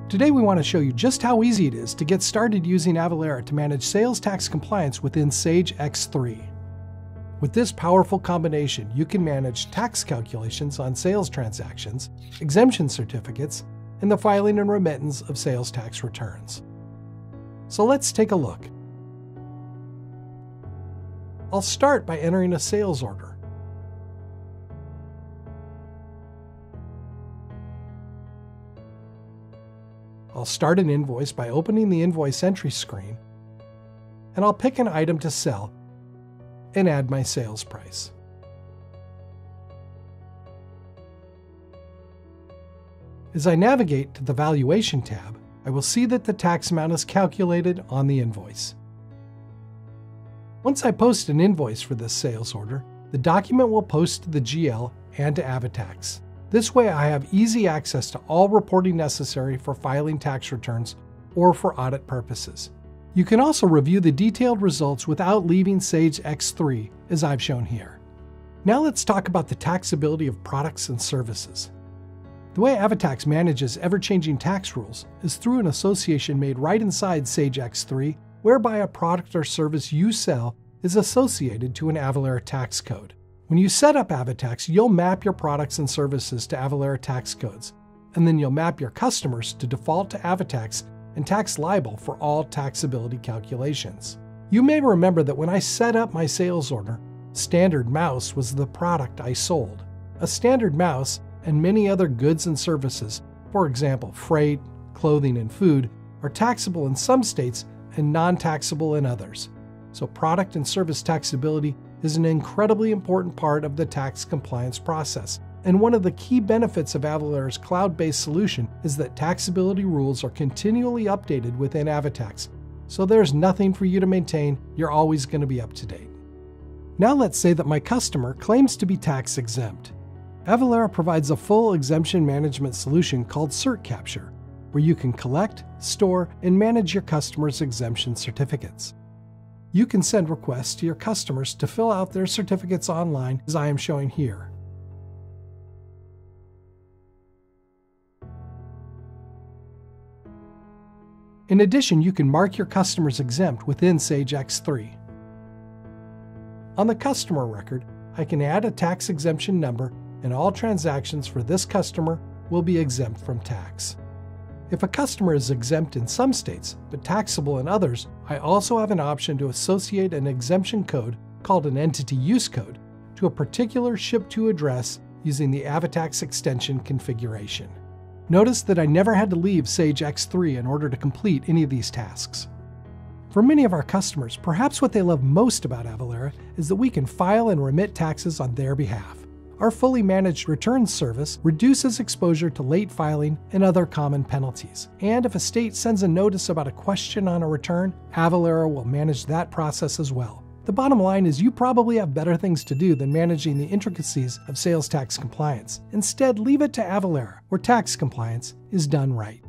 Today we want to show you just how easy it is to get started using Avalara to manage sales tax compliance within Sage X3. With this powerful combination, you can manage tax calculations on sales transactions, exemption certificates, and the filing and remittance of sales tax returns. So let's take a look. I'll start by entering a sales order. I'll start an invoice by opening the invoice entry screen, and I'll pick an item to sell and add my sales price. As I navigate to the Valuation tab, I will see that the tax amount is calculated on the invoice. Once I post an invoice for this sales order, the document will post to the GL and to AvaTax. This way I have easy access to all reporting necessary for filing tax returns or for audit purposes. You can also review the detailed results without leaving Sage X3, as I've shown here. Now let's talk about the taxability of products and services. The way AvaTax manages ever-changing tax rules is through an association made right inside Sage X3, whereby a product or service you sell is associated to an Avalara tax code. When you set up AvaTax, you'll map your products and services to Avalara tax codes, and then you'll map your customers to default to AvaTax and tax liable for all taxability calculations. You may remember that when I set up my sales order, Standard Mouse was the product I sold. A standard mouse and many other goods and services, for example freight, clothing, and food, are taxable in some states and non-taxable in others. So product and service taxability is an incredibly important part of the tax compliance process. And one of the key benefits of Avalara's cloud-based solution is that taxability rules are continually updated within AvaTax. So there's nothing for you to maintain, you're always going to be up to date. Now let's say that my customer claims to be tax exempt. Avalara provides a full exemption management solution called CertCapture, where you can collect, store, and manage your customers' exemption certificates. You can send requests to your customers to fill out their certificates online, as I am showing here. In addition, you can mark your customers exempt within Sage X3. On the customer record, I can add a tax exemption number, and all transactions for this customer will be exempt from tax. If a customer is exempt in some states, but taxable in others, I also have an option to associate an exemption code, called an entity use code, to a particular ship-to address using the AvaTax extension configuration. Notice that I never had to leave Sage X3 in order to complete any of these tasks. For many of our customers, perhaps what they love most about Avalara is that we can file and remit taxes on their behalf. Our fully managed returns service reduces exposure to late filing and other common penalties. And if a state sends a notice about a question on a return, Avalara will manage that process as well. The bottom line is you probably have better things to do than managing the intricacies of sales tax compliance. Instead, leave it to Avalara, where tax compliance is done right.